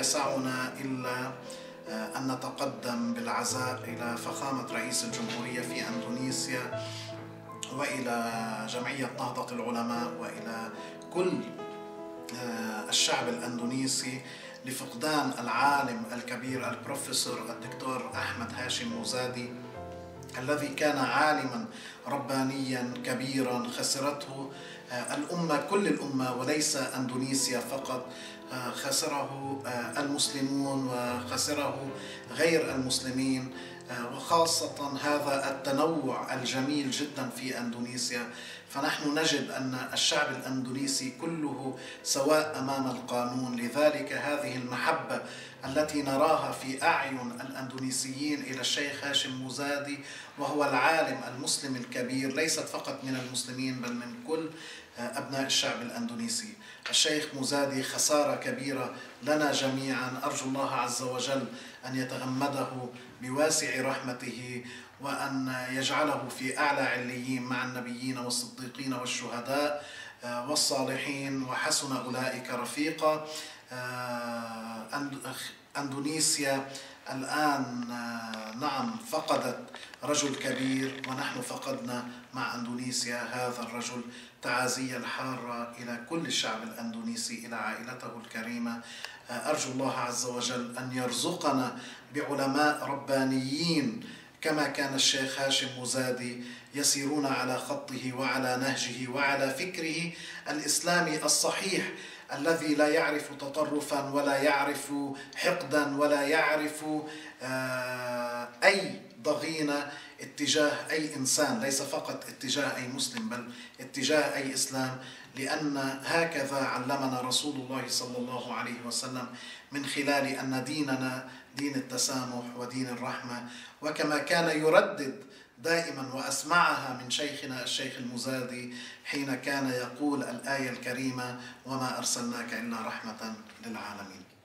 يسعنا إلا أن نتقدم بالعزاء إلى فخامة رئيس الجمهورية في أندونيسيا، وإلى جمعية نهضة العلماء، وإلى كل الشعب الأندونيسي لفقدان العالم الكبير البروفيسور الدكتور أحمد هاشم موزادي، الذي كان عالما ربانيا كبيرا خسرته الأمة، كل الأمة، وليس أندونيسيا فقط. خسره المسلمون وخسره غير المسلمين، وخاصة هذا التنوع الجميل جدا في أندونيسيا. فنحن نجد أن الشعب الأندونيسي كله سواء أمام القانون. لذلك هذه المحبة التي نراها في أعين الأندونيسيين إلى الشيخ هاشم موزادي، وهو العالم المسلم الكبير، ليست فقط من المسلمين بل من كل أبناء الشعب الأندونيسي. الشيخ موزادي خسارة كبيرة لنا جميعا. أرجو الله عز وجل أن يتغمده بواسع رحمته، وأن يجعله في أعلى عليين مع النبيين والصديقين والشهداء والصالحين، وحسن أولئك رفيقا. أندونيسيا الآن نعم فقدت رجل كبير، ونحن فقدنا مع أندونيسيا هذا الرجل. تعازي الحارة إلى كل الشعب الأندونيسي، إلى عائلته الكريمة. أرجو الله عز وجل أن يرزقنا بعلماء ربانيين كما كان الشيخ هاشم موزادي، يسيرون على خطه وعلى نهجه وعلى فكره الإسلامي الصحيح، الذي لا يعرف تطرفا ولا يعرف حقدا ولا يعرف أي ضغينة اتجاه أي إنسان، ليس فقط اتجاه أي مسلم بل اتجاه أي إسلام، لأن هكذا علمنا رسول الله صلى الله عليه وسلم من خلال أن ديننا دين التسامح ودين الرحمة. وكما كان يردد دائما وأسمعها من شيخنا الشيخ الموزادي حين كان يقول الآية الكريمة: وما أرسلناك إلا رحمة للعالمين.